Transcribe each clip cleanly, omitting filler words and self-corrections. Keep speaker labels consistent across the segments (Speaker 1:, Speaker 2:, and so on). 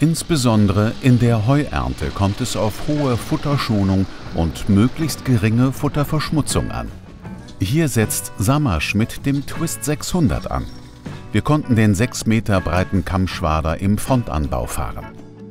Speaker 1: Insbesondere in der Heuernte kommt es auf hohe Futterschonung und möglichst geringe Futterverschmutzung an. Hier setzt Samasch mit dem Twist 600 an. Wir konnten den 6 Meter breiten Kammschwader im Frontanbau fahren.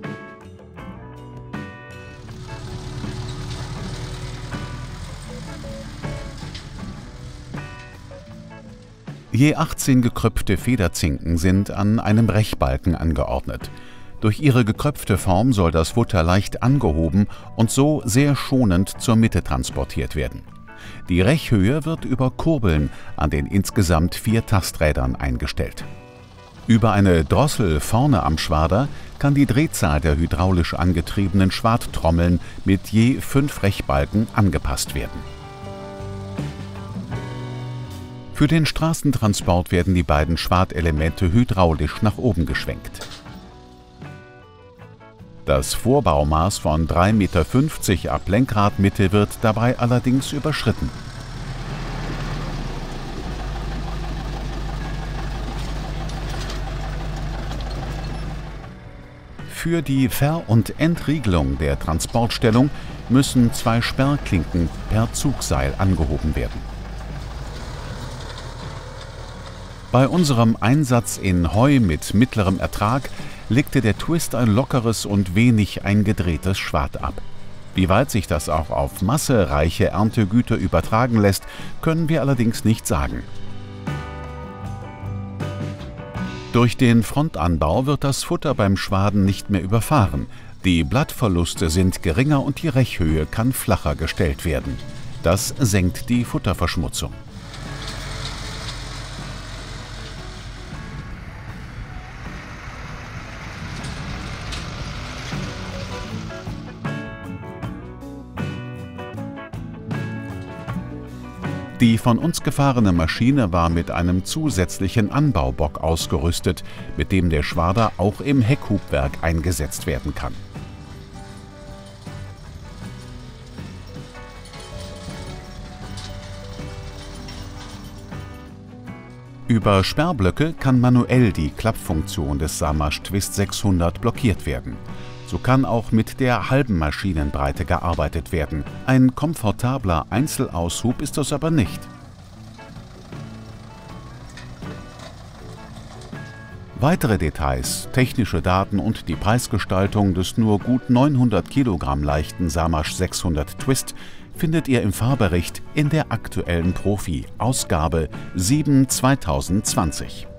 Speaker 1: Je 18 gekröpfte Federzinken sind an einem Rechbalken angeordnet. Durch ihre gekröpfte Form soll das Futter leicht angehoben und so sehr schonend zur Mitte transportiert werden. Die Rechhöhe wird über Kurbeln an den insgesamt 4 Tasträdern eingestellt. Über eine Drossel vorne am Schwader kann die Drehzahl der hydraulisch angetriebenen Schwarttrommeln mit je 5 Rechbalken angepasst werden. Für den Straßentransport werden die beiden Schwartelemente hydraulisch nach oben geschwenkt. Das Vorbaumaß von 3,50 Meter ab Lenkradmitte wird dabei allerdings überschritten. Für die Ver- und Entriegelung der Transportstellung müssen 2 Sperrklinken per Zugseil angehoben werden. Bei unserem Einsatz in Heu mit mittlerem Ertrag legte der Twist ein lockeres und wenig eingedrehtes Schwad ab. Wie weit sich das auch auf massereiche Erntegüter übertragen lässt, können wir allerdings nicht sagen. Durch den Frontanbau wird das Futter beim Schwaden nicht mehr überfahren. Die Blattverluste sind geringer und die Rechhöhe kann flacher gestellt werden. Das senkt die Futterverschmutzung. Die von uns gefahrene Maschine war mit einem zusätzlichen Anbaubock ausgerüstet, mit dem der Schwader auch im Heckhubwerk eingesetzt werden kann. Über Sperrblöcke kann manuell die Klappfunktion des Samasch Twist 600 blockiert werden. So kann auch mit der halben Maschinenbreite gearbeitet werden. Ein komfortabler Einzelaushub ist das aber nicht. Weitere Details, technische Daten und die Preisgestaltung des nur gut 900 Kilogramm leichten Samasch 600 Twist findet ihr im Fahrbericht in der aktuellen Profi, Ausgabe 7/2020.